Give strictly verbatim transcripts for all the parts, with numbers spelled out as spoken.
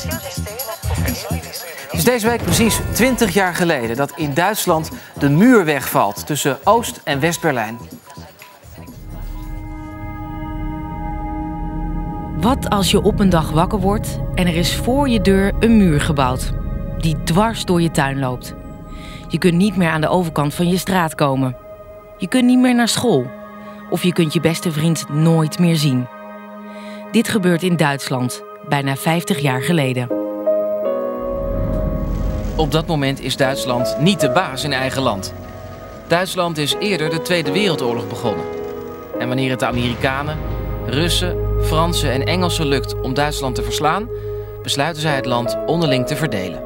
Het is deze week precies twintig jaar geleden dat in Duitsland de muur wegvalt tussen Oost- en West-Berlijn. Wat als je op een dag wakker wordt en er is voor je deur een muur gebouwd die dwars door je tuin loopt. Je kunt niet meer aan de overkant van je straat komen. Je kunt niet meer naar school. Of je kunt je beste vriend nooit meer zien. Dit gebeurt in Duitsland, bijna vijftig jaar geleden. Op dat moment is Duitsland niet de baas in eigen land. Duitsland is eerder de Tweede Wereldoorlog begonnen. En wanneer het de Amerikanen, Russen, Fransen en Engelsen lukt om Duitsland te verslaan, besluiten zij het land onderling te verdelen.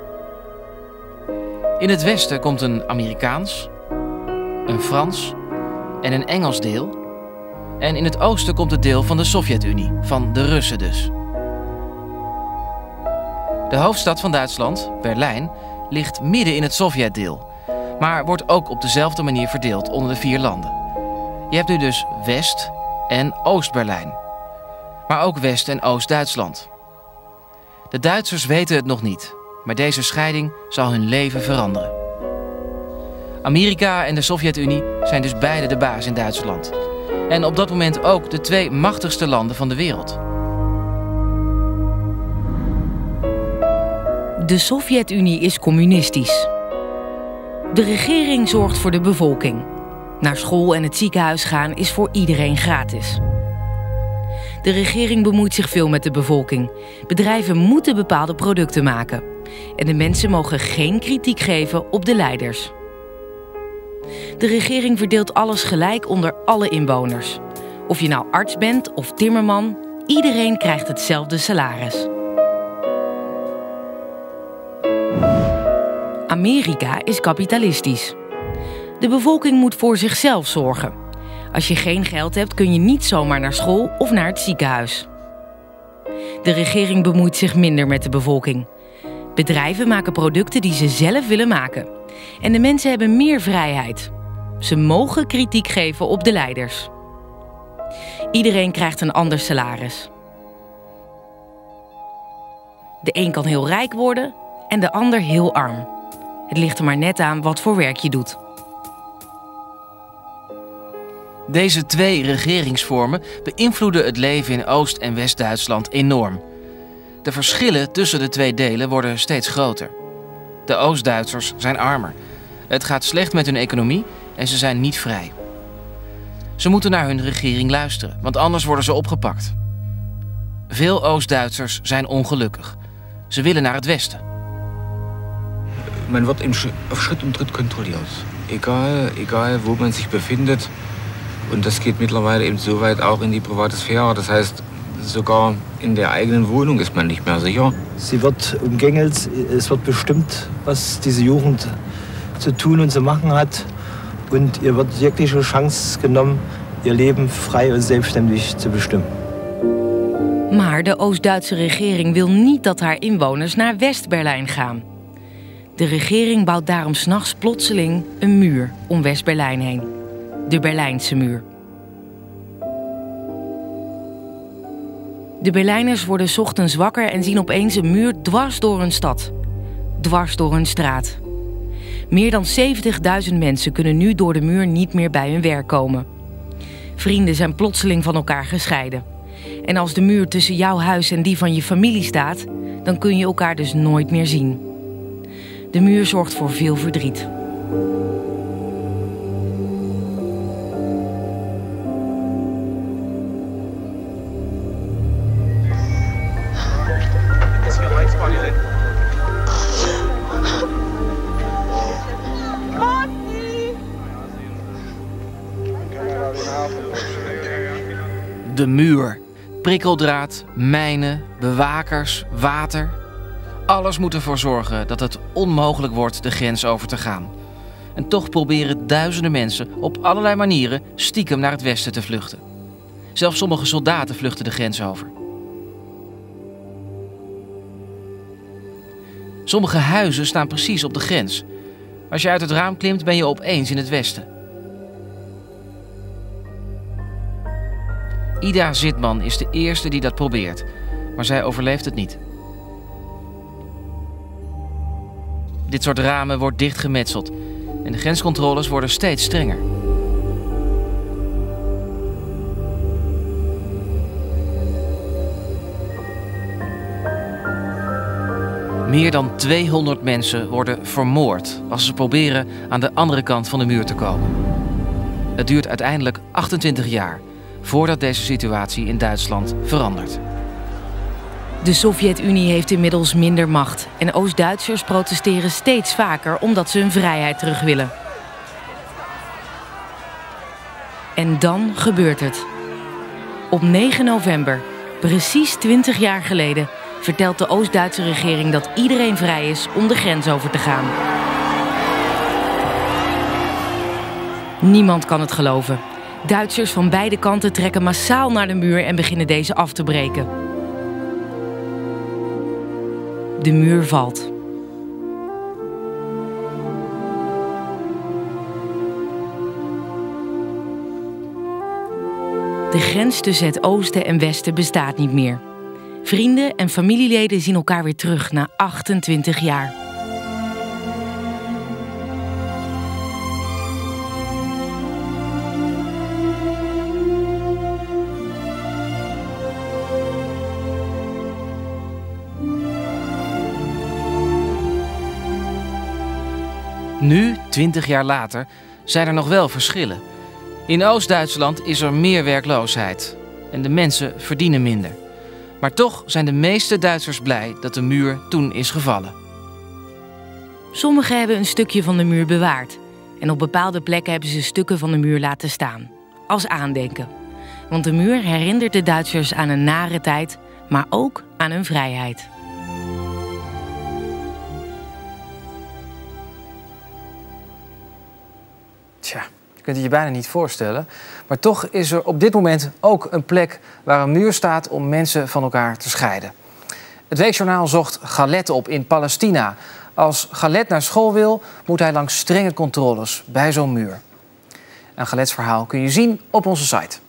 In het westen komt een Amerikaans, een Frans en een Engels deel. En in het oosten komt het deel van de Sovjet-Unie, van de Russen dus. De hoofdstad van Duitsland, Berlijn, ligt midden in het Sovjetdeel, maar wordt ook op dezelfde manier verdeeld onder de vier landen. Je hebt nu dus West- en Oost-Berlijn, maar ook West- en Oost-Duitsland. De Duitsers weten het nog niet, maar deze scheiding zal hun leven veranderen. Amerika en de Sovjet-Unie zijn dus beide de baas in Duitsland. En op dat moment ook de twee machtigste landen van de wereld. De Sovjet-Unie is communistisch. De regering zorgt voor de bevolking. Naar school en het ziekenhuis gaan is voor iedereen gratis. De regering bemoeit zich veel met de bevolking. Bedrijven moeten bepaalde producten maken. En de mensen mogen geen kritiek geven op de leiders. De regering verdeelt alles gelijk onder alle inwoners. Of je nou arts bent of timmerman, iedereen krijgt hetzelfde salaris. Amerika is kapitalistisch. De bevolking moet voor zichzelf zorgen. Als je geen geld hebt, kun je niet zomaar naar school of naar het ziekenhuis. De regering bemoeit zich minder met de bevolking. Bedrijven maken producten die ze zelf willen maken. En de mensen hebben meer vrijheid. Ze mogen kritiek geven op de leiders. Iedereen krijgt een ander salaris. De een kan heel rijk worden en de ander heel arm. Het ligt er maar net aan wat voor werk je doet. Deze twee regeringsvormen beïnvloeden het leven in Oost- en West-Duitsland enorm. De verschillen tussen de twee delen worden steeds groter. De Oost-Duitsers zijn armer. Het gaat slecht met hun economie en ze zijn niet vrij. Ze moeten naar hun regering luisteren, want anders worden ze opgepakt. Veel Oost-Duitsers zijn ongelukkig. Ze willen naar het westen. Man wordt in auf Schritt und Tritt kontrolliert. Egal, egal wo man sich befindet. Und das geht mittlerweile eben so weit auch in die private Sphäre. Das heißt, sogar in der eigenen Wohnung ist man nicht mehr sicher. Sie wird umgängelt, es wird bestimmt, was diese Jugend zu tun und zu machen hat. Und ihr wird jegliche Chance genommen, ihr Leben frei und selbstständig zu bestimmen. Maar de Oost-Duitse regering wil niet dat haar inwoners naar West-Berlijn gaan. De regering bouwt daarom 's nachts plotseling een muur om West-Berlijn heen. De Berlijnse muur. De Berlijners worden 's ochtends wakker en zien opeens een muur dwars door hun stad. Dwars door hun straat. Meer dan zeventigduizend mensen kunnen nu door de muur niet meer bij hun werk komen. Vrienden zijn plotseling van elkaar gescheiden. En als de muur tussen jouw huis en die van je familie staat, dan kun je elkaar dus nooit meer zien. De muur zorgt voor veel verdriet. De muur. Prikkeldraad, mijnen, bewakers, water. Alles moet ervoor zorgen dat het onmogelijk wordt de grens over te gaan. En toch proberen duizenden mensen op allerlei manieren stiekem naar het westen te vluchten. Zelfs sommige soldaten vluchten de grens over. Sommige huizen staan precies op de grens. Als je uit het raam klimt, ben je opeens in het westen. Ida Zitman is de eerste die dat probeert, maar zij overleeft het niet. Dit soort ramen wordt dichtgemetseld en de grenscontroles worden steeds strenger. Meer dan tweehonderd mensen worden vermoord als ze proberen aan de andere kant van de muur te komen. Het duurt uiteindelijk achtentwintig jaar voordat deze situatie in Duitsland verandert. De Sovjet-Unie heeft inmiddels minder macht en Oost-Duitsers protesteren steeds vaker omdat ze hun vrijheid terug willen. En dan gebeurt het. Op negen november, precies twintig jaar geleden, vertelt de Oost-Duitse regering dat iedereen vrij is om de grens over te gaan. Niemand kan het geloven. Duitsers van beide kanten trekken massaal naar de muur en beginnen deze af te breken. De muur valt. De grens tussen het oosten en westen bestaat niet meer. Vrienden en familieleden zien elkaar weer terug na achtentwintig jaar. Nu, twintig jaar later, zijn er nog wel verschillen. In Oost-Duitsland is er meer werkloosheid en de mensen verdienen minder. Maar toch zijn de meeste Duitsers blij dat de muur toen is gevallen. Sommigen hebben een stukje van de muur bewaard. En op bepaalde plekken hebben ze stukken van de muur laten staan. Als aandenken. Want de muur herinnert de Duitsers aan een nare tijd, maar ook aan hun vrijheid. Tja, je kunt het je bijna niet voorstellen. Maar toch is er op dit moment ook een plek waar een muur staat om mensen van elkaar te scheiden. Het Weekjournaal zocht Galet op in Palestina. Als Galet naar school wil, moet hij langs strenge controles bij zo'n muur. En Galets verhaal kun je zien op onze site.